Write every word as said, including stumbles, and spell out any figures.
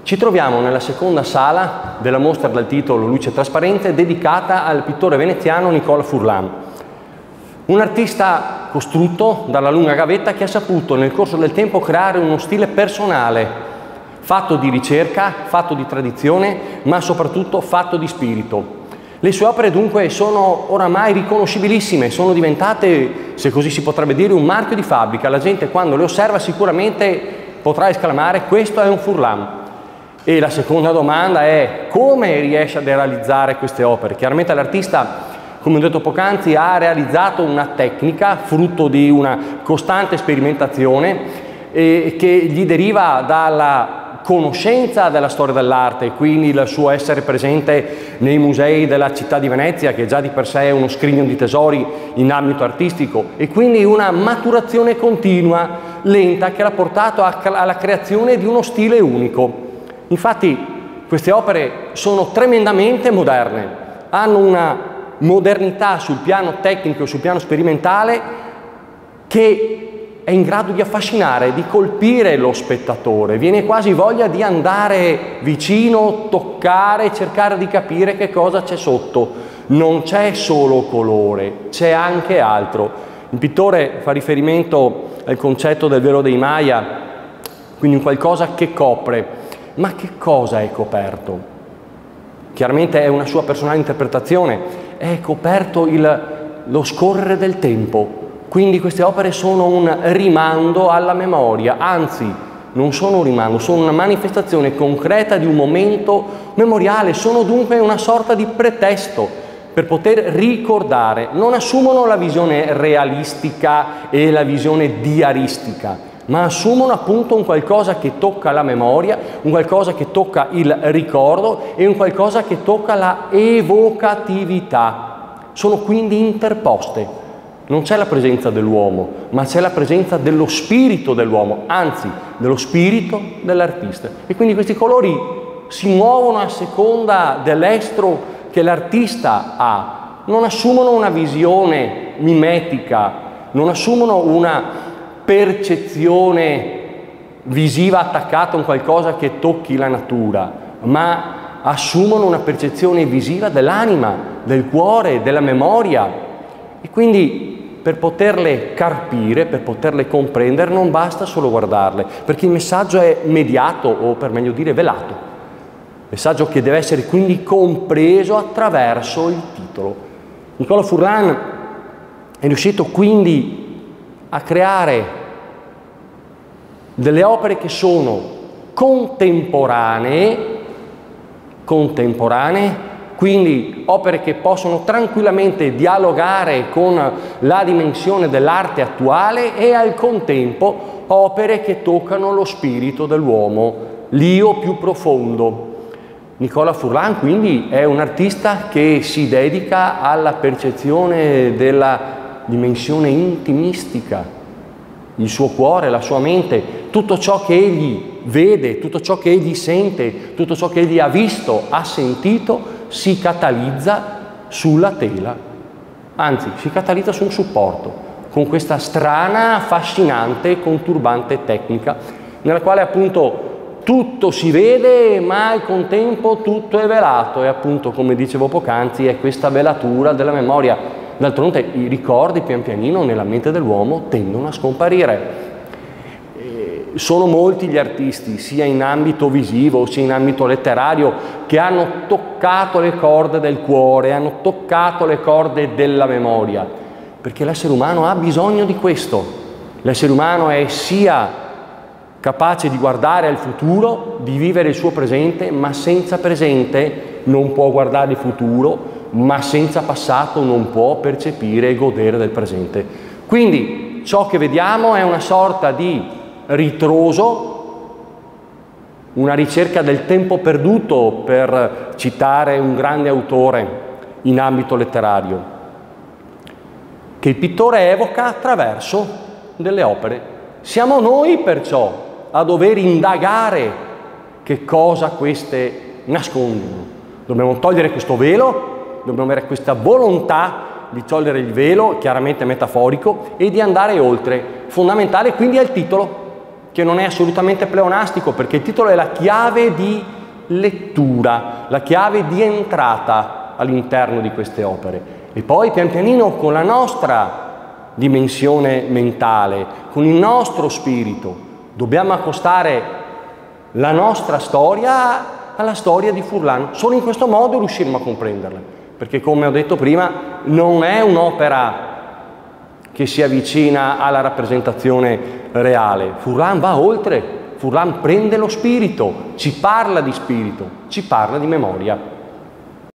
Ci troviamo nella seconda sala della mostra dal titolo Luce trasparente, dedicata al pittore veneziano Nicola Furlan. Un artista costrutto dalla lunga gavetta che ha saputo nel corso del tempo creare uno stile personale, fatto di ricerca, fatto di tradizione, ma soprattutto fatto di spirito. Le sue opere dunque sono oramai riconoscibilissime, sono diventate, se così si potrebbe dire, un marchio di fabbrica. La gente quando le osserva sicuramente potrà esclamare: questo è un Furlan. E la seconda domanda è: come riesce a realizzare queste opere? Chiaramente l'artista, come ho detto poc'anzi, ha realizzato una tecnica frutto di una costante sperimentazione eh, che gli deriva dalla conoscenza della storia dell'arte, quindi il suo essere presente nei musei della città di Venezia, che già di per sé è uno scrigno di tesori in ambito artistico, e quindi una maturazione continua, lenta, che l'ha portato a, alla creazione di uno stile unico. Infatti queste opere sono tremendamente moderne, hanno una modernità sul piano tecnico, sul piano sperimentale, che è in grado di affascinare, di colpire lo spettatore. Viene quasi voglia di andare vicino, toccare, cercare di capire che cosa c'è sotto. Non c'è solo colore, c'è anche altro. Il pittore fa riferimento al concetto del velo dei Maya, quindi un qualcosa che copre. Ma che cosa è coperto? Chiaramente è una sua personale interpretazione, è coperto il, lo scorrere del tempo. Quindi queste opere sono un rimando alla memoria, anzi non sono un rimando, sono una manifestazione concreta di un momento memoriale, sono dunque una sorta di pretesto per poter ricordare. Non assumono la visione realistica e la visione diaristica, ma assumono appunto un qualcosa che tocca la memoria, un qualcosa che tocca il ricordo e un qualcosa che tocca la evocatività. Sono quindi interposte. Non c'è la presenza dell'uomo, ma c'è la presenza dello spirito dell'uomo, anzi dello spirito dell'artista. E quindi questi colori si muovono a seconda dell'estro che l'artista ha. Non assumono una visione mimetica, non assumono una percezione visiva attaccata a un qualcosa che tocchi la natura, ma assumono una percezione visiva dell'anima, del cuore, della memoria. E quindi per poterle carpire, per poterle comprendere, non basta solo guardarle, perché il messaggio è mediato, o per meglio dire velato. Messaggio che deve essere quindi compreso attraverso il titolo. Nicola Furlan è riuscito quindi a creare delle opere che sono contemporanee, contemporanee, quindi opere che possono tranquillamente dialogare con la dimensione dell'arte attuale, e al contempo opere che toccano lo spirito dell'uomo, l'io più profondo. Nicola Furlan quindi è un artista che si dedica alla percezione della dimensione intimistica, il suo cuore, la sua mente, tutto ciò che egli vede, tutto ciò che egli sente, tutto ciò che egli ha visto, ha sentito, si catalizza sulla tela, anzi si catalizza su un supporto, con questa strana, affascinante, conturbante tecnica, nella quale appunto tutto si vede, ma al contempo tutto è velato, e appunto, come dicevo poc'anzi, è questa velatura della memoria. D'altronde i ricordi pian pianino nella mente dell'uomo tendono a scomparire. Sono molti gli artisti, sia in ambito visivo sia in ambito letterario, che hanno toccato le corde del cuore, hanno toccato le corde della memoria, perché l'essere umano ha bisogno di questo. L'essere umano è sia capace di guardare al futuro, di vivere il suo presente, ma senza presente non può guardare il futuro, ma senza passato non può percepire e godere del presente. Quindi ciò che vediamo è una sorta di ritroso, una ricerca del tempo perduto, per citare un grande autore in ambito letterario, che il pittore evoca attraverso delle opere. Siamo noi perciò a dover indagare che cosa queste nascondono. Dobbiamo togliere questo velo, dobbiamo avere questa volontà di togliere il velo, chiaramente metaforico, e di andare oltre. Fondamentale quindi è il titolo. che non è assolutamente pleonastico, perché il titolo è la chiave di lettura, la chiave di entrata all'interno di queste opere. E poi pian pianino con la nostra dimensione mentale, con il nostro spirito, dobbiamo accostare la nostra storia alla storia di Furlan. Solo in questo modo riusciremo a comprenderla, perché come ho detto prima non è un'opera che si avvicina alla rappresentazione reale. Furlan va oltre, Furlan prende lo spirito, ci parla di spirito, ci parla di memoria.